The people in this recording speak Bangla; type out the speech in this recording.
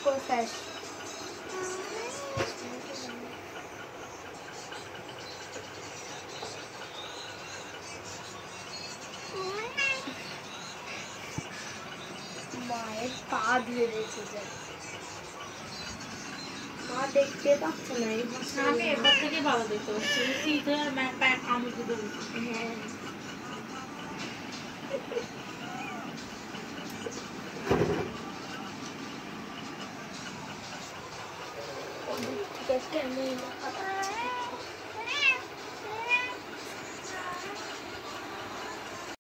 কোথায় মায়ের পা দিয়ে রেখেছে মা দেখতে পাচ্ছে না এই আমি এবার থেকে ভালো দেখতে পাচ্ছি সিধা পায়ে কামড় দিতে হ্যাঁ ঠিক আছে আমি